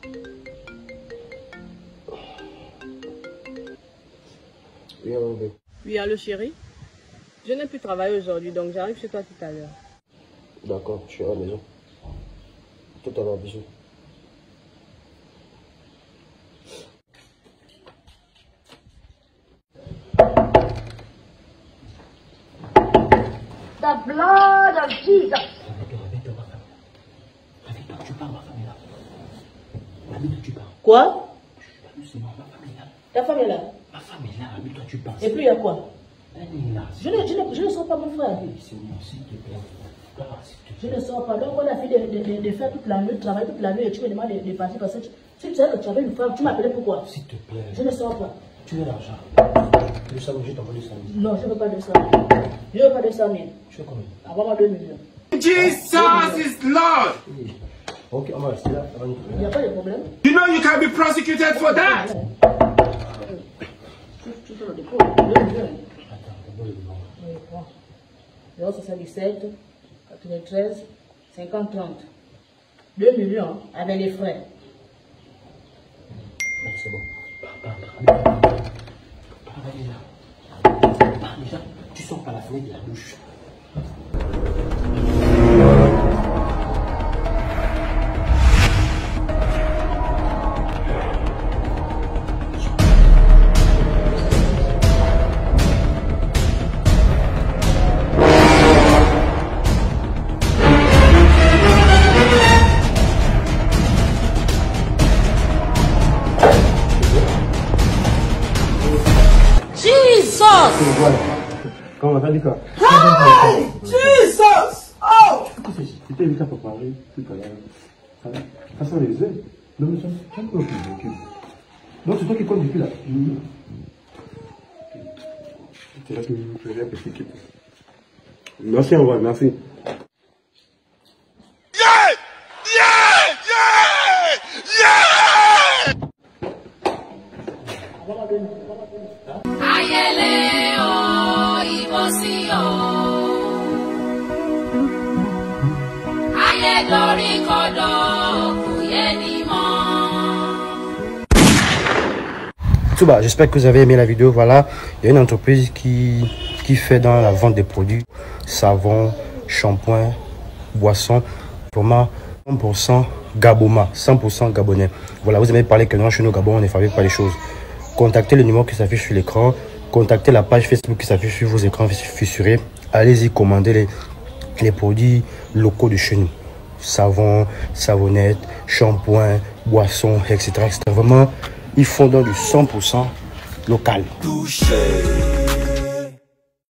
Oui, allô, bébé. Oui, allô chérie. Je n'ai plus travaillé aujourd'hui, donc j'arrive chez toi tout à l'heure. D'accord, je suis à la maison. Tout à l'heure, bisous. The blood of Jesus. Réveille-toi, tu parles, ma femme est là. Réveille-toi, tu parles. Quoi? C'est non, ma femme est là. Ta femme est là? Ma femme est là, réveille-toi, tu parles. Et puis il y a quoi? Elle est là. Je ne sors pas mon frère. Seigneur, s'il te plaît. Je ne sors pas. Donc on a fait de faire toute la nuit, de travailler toute la nuit et tu me demandes de partir parce que si tu sais que tu avais une femme, tu m'appelais pourquoi? S'il te plaît. Je ne sors pas. Tu veux l'argent? Tu veux ça, je t'envoie du samedi. Non, je ne veux pas de ça. Je ne veux pas de ça, mais. Tu veux combien? Avant 2 millions. Jesus is Lord. Ok, on va rester là. Il n'y a pas de problème. You know you can be prosecuted for that. Tu fais le dépôt. 2 millions. Attends, d'abord le nom. Oui, bon. 077, 93, 50, 30. 2 millions avec les frais. C'est bon. Parle déjà. Parle déjà. Tu sors par la fenêtre de la douche. Jesus! Comment on va dire quoi? Hey! Jesus! Oh! C'était une pour parler tout à l'heure. Ça sent les ailes. Non, mais ça me fait plus. Non, c'est toi qui comptes depuis là. C'est là que je faisais un petit équipe. Merci, au revoir, merci. Ayẹlẹ o, ìbọ̀sí o. Ayé dorí kodò, kò yé ni mọ́. Tout bas, j'espère que vous avez aimé la vidéo. Voilà, il y a une entreprise qui fait dans la vente des produits savon, shampoing, boisson, vraiment 100% Gaboma, 100% gabonais. Voilà, vous aimez parler que non, chez nous Gabon, on ne fabrique pas les choses. Contactez le numéro qui s'affiche sur l'écran. Contactez la page Facebook qui s'affiche sur vos écrans fissurés. Allez-y, commandez les produits locaux de chez nous. Savon, savonnette, shampoing, boisson, etc. Vraiment, ils font dans du 100% local. Touché.